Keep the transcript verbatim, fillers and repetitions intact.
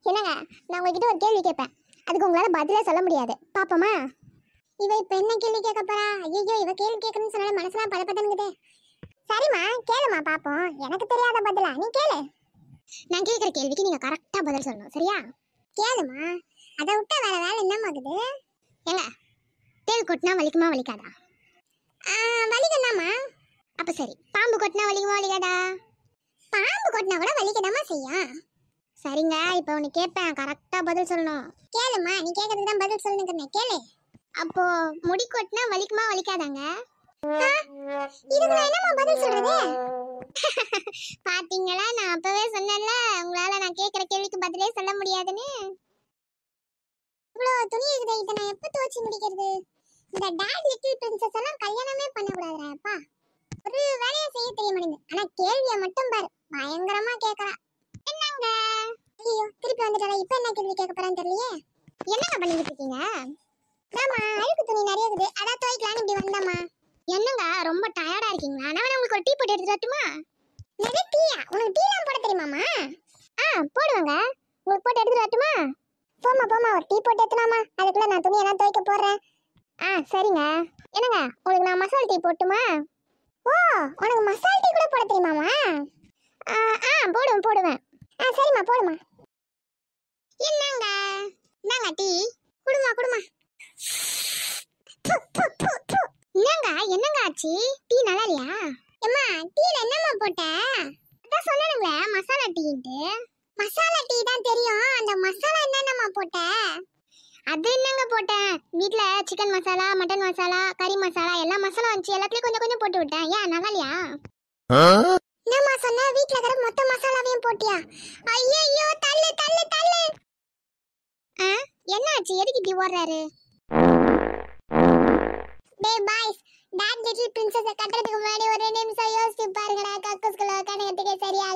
என்னங்க, நான் உங்ககிட்ட ஒரு கேள்வி கேட்பேன், அதுக்கு உங்களால பதிலே சொல்ல முடியாது. பாப்போமா? இவ இப்ப என்ன கேள்வி கேட்க போறா? ஐயோ, இவ கேள்வி கேட்கணும்னு சொன்னால மனசுலாம் பதப்பதன்னுதே. சரிம்மா, கேளுமா பாப்போம். எனக்கு தெரியாத பதிலா நீ கேளு. நான் கேட்குற கேள்விக்கு நீங்க கரெக்டா பதில் சொல்லணும், சரியா? கேளுமா. அதை விட்டா வேற வேலை என்னமாகுது? ஏங்க, தேள் கொட்டினா வலிக்குமா வலிக்காதா? வலிக்கண்டாமா. அப்ப சரி, பாம்பு கொட்டினா வலிக்குமா வலிக்காதா? பாம்பு கொட்டினா கூட வலிக்கதாமா செய்யும். சரிங்க, இப்போ உன்னை கேட்பேன், கரெக்டா பதில் சொல்லணும். கேளுமா, நீ கேட்கறதுக்கு தான் பதில் சொல்லணுங்கிறேன், கேளு. அப்போ முடி கொட்டினா வலிக்குமா வலிக்காதாங்க? இதுக்கு நான் என்னமா பதில் சொல்றது? பாத்தீங்களா, நான் அப்பவே சொன்னேன்ல உங்களால நான் கேட்கிற கேள்விக்கு பதிலே சொல்ல முடியாதுன்னு. இவ்வளோ துணி இருக்குது, இதை நான் எப்போ துவச்சி முடிக்கிறது? இந்த டாட் லிட்டில் பிரின்சஸ் எல்லாம் கல்யாணமே பண்ணக்கூடாதுப்பா. ஒரு வேலையை செய்ய தெரிய மாட்டேங்குது. ஆனா கேள்வியை மட்டும் பாரு, பயங்கரமா கேட்கறா. என்னங்க? ஐயோ, திருப்பி வந்துட்டாளா? இப்ப என்ன கேள்வி கேட்க போறான்னு தெரியலையே. என்னங்க பண்ணிட்டு இருக்கீங்க? ஆமா, அழுக்கு துணி நிறைய இருக்குது, அதான் துவைக்கலான்னு இப்படி வந்தம்மா. என்னங்க, ரொம்ப டயர்டா இருக்கீங்களா? நான் வேணா உங்களுக்கு ஒரு டீ போட்டு எடுத்துட்டு வரட்டுமா? என்னது டீயா? உனக்கு டீலாம் போட தெரியுமாமா? ஆ, போடுவாங்க. உங்களுக்கு போட்டு எடுத்துட்டு வரட்டுமா? போமா போமா, ஒரு டீ போட்டு எடுத்துனாமா, அதுக்குள்ள நான் துணியெல்லாம் துவைக்க போடுறேன். ஆ சரிங்க. என்னங்க, உங்களுக்கு நான் மசால் டீ போட்டுமா? ஓ, உனக்கு மசால் டீ கூட போட தெரியுமாமா? ஆ ஆ போடுவேன் போடுவேன். ஆ சரிம்மா, போடுமா. என்னங்க, என்னங்க டீ? குடுமா குடுமா. என்னங்க, என்னங்க ஆச்சு? டீ நல்லா இல்லையா? அம்மா, டீல என்னம்மா போட்ட? அதான் சொன்னேனுங்களே, மசாலா டீன்ட்டு. மசாலா டீ தான் தெரியும், அந்த மசாலா என்னென்னம்மா போட்ட? அது என்னங்க போட்டேன், வீட்ல சிக்கன் மசாலா, மட்டன் மசாலா, கறி மசாலா, எல்லா மசாலா வந்துச்சு, எல்லாத்துலயும் கொஞ்சம் கொஞ்சம் போட்டு விட்டேன். ஏன் நல்லா இல்லையா? என்னம்மா சொன்ன? வீட்ல இருக்கிற மொத்த மசாலாவையும் போட்டியா? ஐயோ, தள்ளு தள்ளு தள்ளு. ஆ, என்னாச்சு? எதுக்கு இப்படி ஓடுறாரு? டேய் பாய்ஸ், டாட் லிட்டில் பிரின்சஸ் கட்டறதுக்கு முன்னாடி ஒரு நிமிஷம் யோசிச்சு பாருங்கடா. கக்கூஸ்குள்ள உட்காந்துக்கிறதுக்கே சரியா